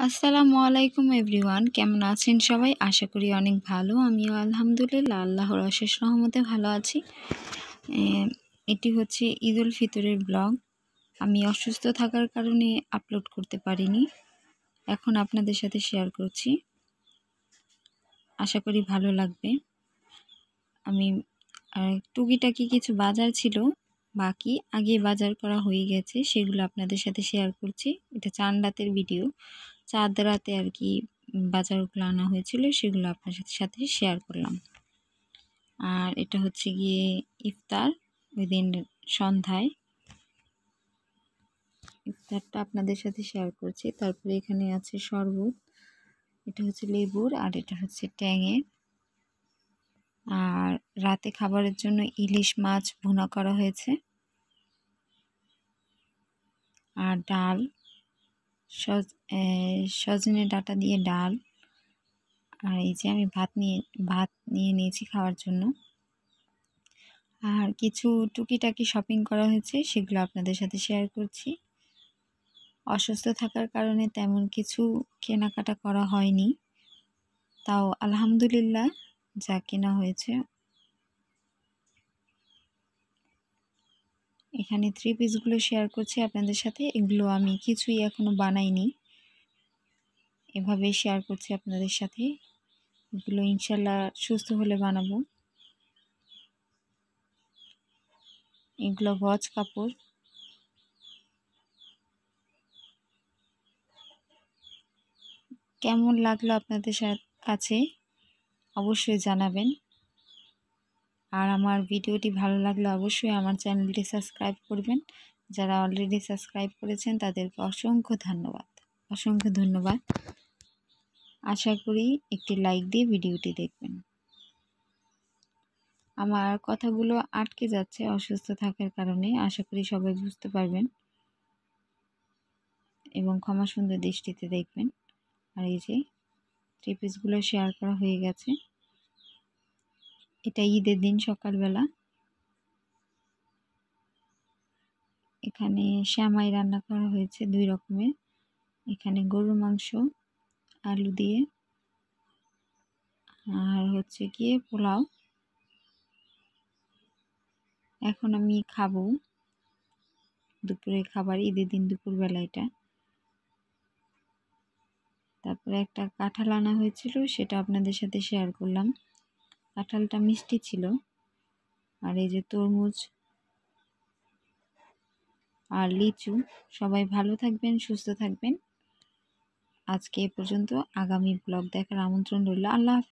আসসালামু আলাইকুম এভরিওয়ান, কেমন আছেন সবাই? আশা করি অনেক ভালো। আমিও আলহামদুলিল্লাহ আল্লাহর অশেষ রহমতে ভালো আছি। এটি হচ্ছে ঈদ উল ফিতরের ব্লগ। আমি অসুস্থ থাকার কারণে আপলোড করতে পারিনি, এখন আপনাদের সাথে শেয়ার করছি। আশা করি ভালো লাগবে। আমি টুকিটাকি কিছু বাজার ছিল বাকি, আগে বাজার করা হয়ে গেছে, সেগুলো আপনাদের সাথে শেয়ার করছি। এটা চাঁদ রাতের ভিডিও, চাঁদ রাতে আর কি বাজারগুলো আনা হয়েছিল, সেগুলো আপনার সাথে শেয়ার করলাম। আর এটা হচ্ছে গিয়ে ইফতার, ওই দিন সন্ধ্যায় ইফতারটা আপনাদের সাথে শেয়ার করছি। তারপরে এখানে আছে শরবত, এটা হচ্ছে লেবুর, আর এটা হচ্ছে ট্যাঙের। আর রাতে খাবারের জন্য ইলিশ মাছ ভুনা করা হয়েছে, আর ডাল, সজনে ডাঁটা দিয়ে ডাল। আর এই যে আমি ভাত নিয়ে নিয়েছি খাওয়ার জন্য। আর কিছু টুকিটাকি শপিং করা হয়েছে, সেগুলো আপনাদের সাথে শেয়ার করছি। অসুস্থ থাকার কারণে তেমন কিছু কেনাকাটা করা হয়নি, তাও আলহামদুলিল্লাহ যা কেনা হয়েছে। এখানে 3 পিসগুলো শেয়ার করছি আপনাদের সাথে। এগুলো আমি কিছুই এখনো বানাইনি, এভাবে শেয়ার করছি আপনাদের সাথে। এগুলো ইনশাল্লাহ সুস্থ হলে বানাবো। এগুলো গজ কাপড়। কেমন লাগলো আপনাদের কাছে অবশ্যই জানাবেন। আর আমার ভিডিওটি ভালো লাগলে অবশ্যই আমার চ্যানেলটি সাবস্ক্রাইব করবেন। যারা অলরেডি সাবস্ক্রাইব করেছেন তাদেরকে অসংখ্য ধন্যবাদ। আশা করি একটি লাইক দিয়ে ভিডিওটি দেখবেন। আমার কথাগুলো আটকে যাচ্ছে অসুস্থ থাকার কারণে, আশা করি সবাই বুঝতে পারবেন এবং ক্ষমা সুন্দর দৃষ্টিতে দেখবেন। আর এই যে 3 পিসগুলো শেয়ার করা হয়ে গেছে। এটা ঈদের দিন সকালবেলা। এখানে শ্যামাই রান্না করা হয়েছে 2 রকমের। এখানে গরুর মাংস আলু দিয়ে, আর হচ্ছে গিয়ে পোলাও। এখন আমি খাবো দুপুরে খাবার, ঈদের দিন দুপুরবেলা এটা। তারপরে একটা কাঁঠাল আনা হয়েছিল, সেটা আপনাদের সাথে শেয়ার করলাম। কাঁঠালটা মিষ্টি ছিল। আর এই যে তরমুজ আর লিচু। সবাই ভালো থাকবেন, সুস্থ থাকবেন। আজকে এ পর্যন্ত। আগামী ব্লগ দেখার আমন্ত্রণ রইল। আল্লাহ হাফেজ।